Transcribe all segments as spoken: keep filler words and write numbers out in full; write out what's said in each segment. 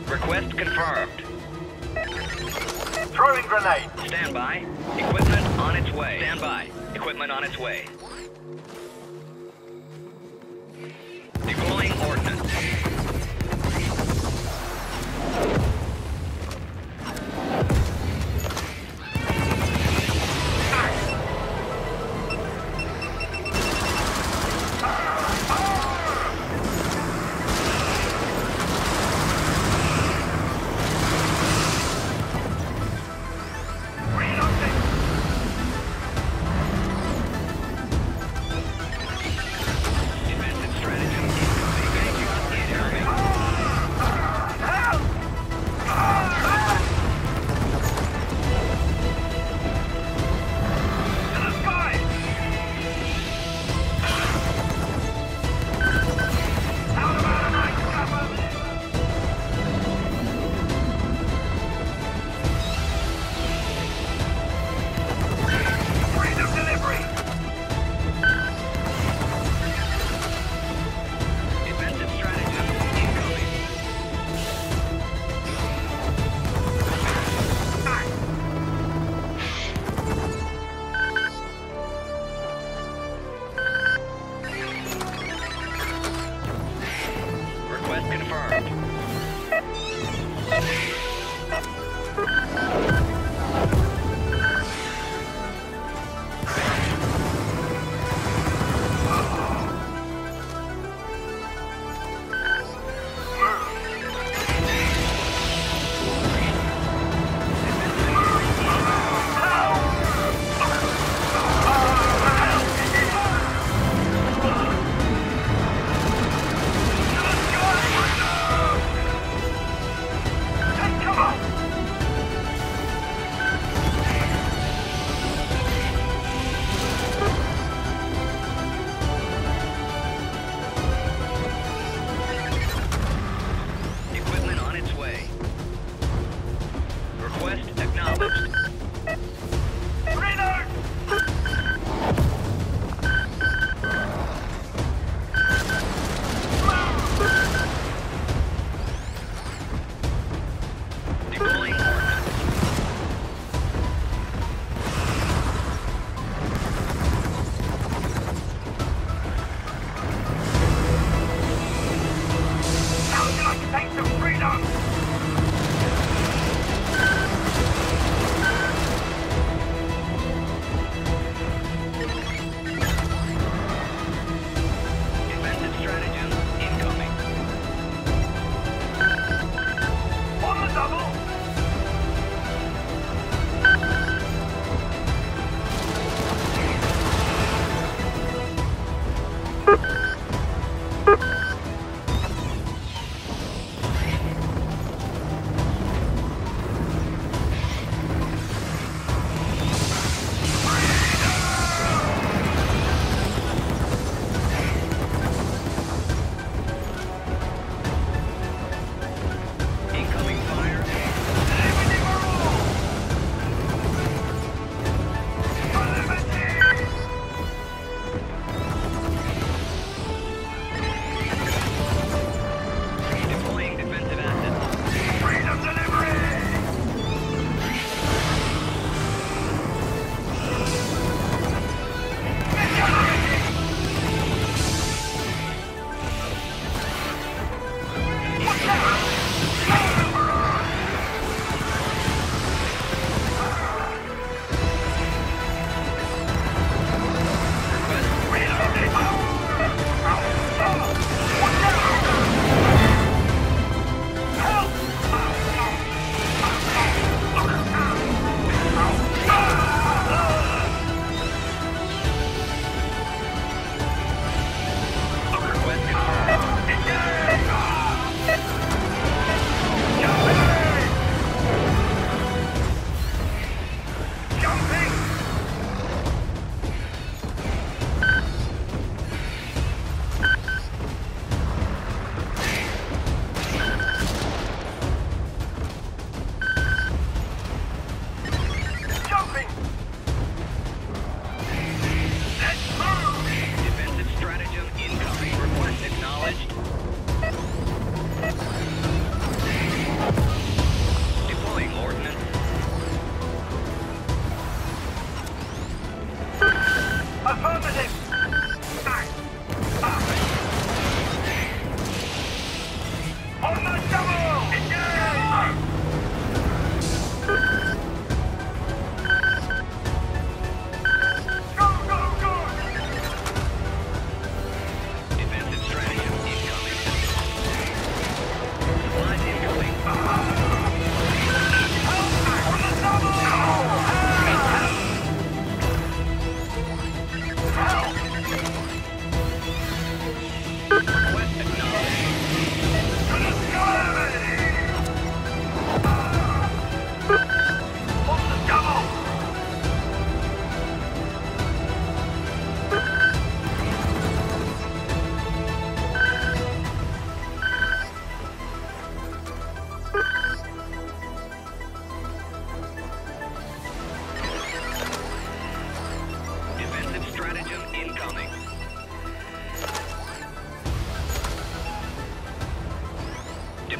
Request confirmed. Throwing grenade. Stand by. Equipment on its way. Stand by. Equipment on its way. Deploying ordnance.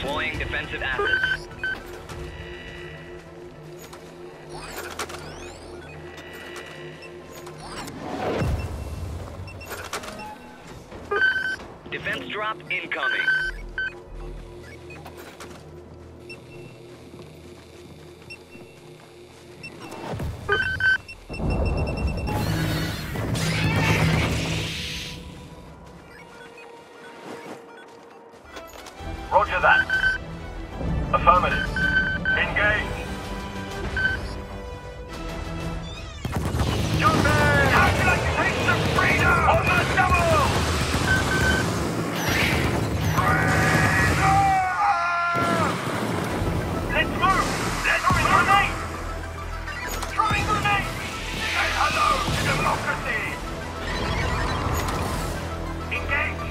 Deploying defensive assets. Defense drop incoming. Roger that. Affirmative. Engage. Jump in! Calculate taste of freedom! On the double! Let's move! Let's grenade! Throwing grenade! Say hello to democracy! Engage!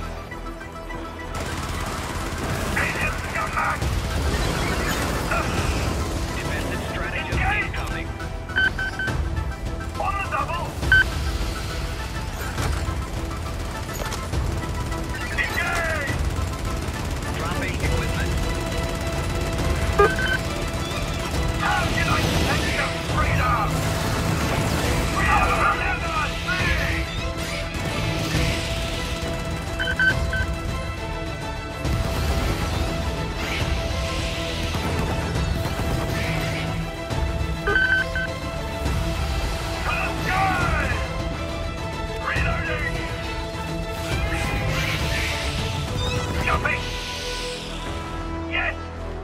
Aliens come back! Defensive stratagem incoming. On the double! Engage! Dropping equipment. Calculate taste of freedom! Freedom never sleeps! Jumping! Yes!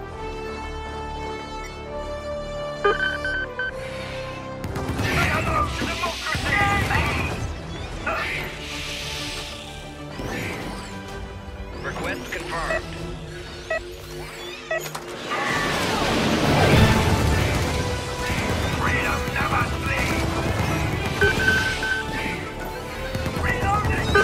Say hello to democracy! Request confirmed. Freedom never sleeps! Reloading!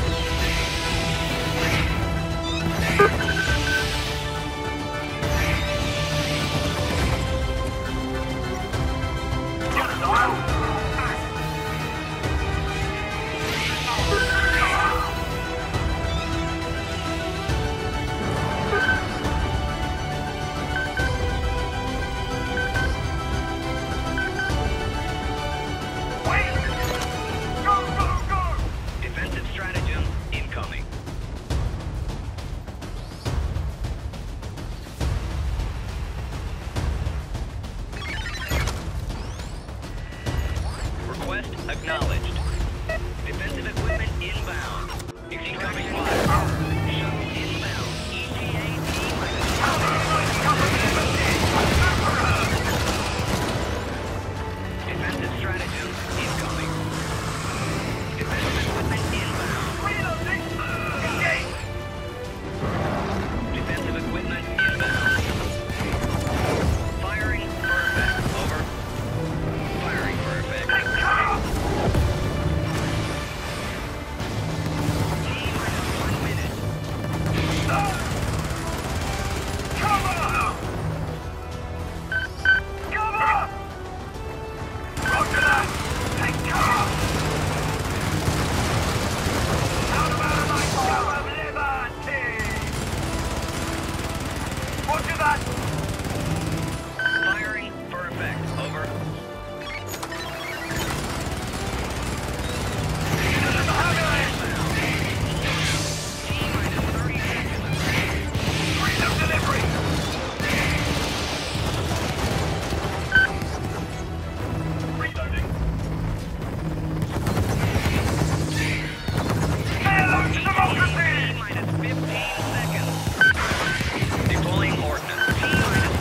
Wait! Go, go, go! Defensive stratagem incoming. Request acknowledged. Defensive equipment inbound. Incoming fire. Shuttle inbound. E T A T minus. Defensive stratagem incoming. Defensive equipment inbound. Reloading! Engage! Defensive equipment inbound. Firing for effect. Over. Firing for effect. Take cover! T minus one minute. Cover! Cover! Roger that! Take cover! Out of our light show of liberty! Roger that! Firing for effect. Over. T minus thirty seconds. Freedom delivery! Reloading! Hello to democracy! T minus fifteen seconds. Deploying ordnance. T minus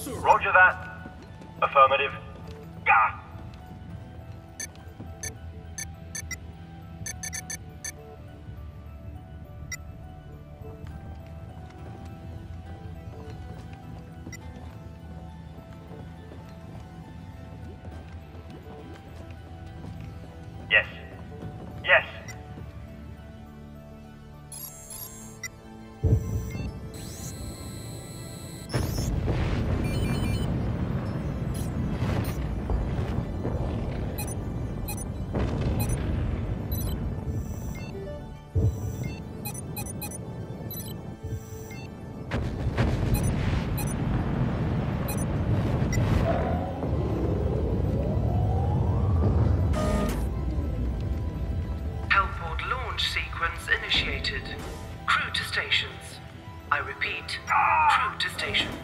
sir. Roger that. Affirmative. Gah! Yes. Yes. Hellport launch sequence initiated. Crew to stations. I repeat, crew to stations.